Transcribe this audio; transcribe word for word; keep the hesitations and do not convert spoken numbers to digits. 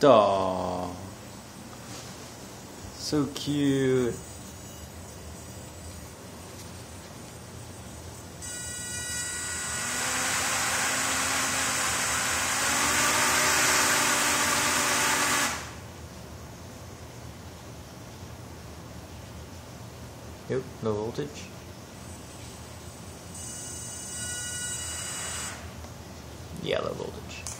Aww. So cute. Nope, no voltage. Yeah, low voltage.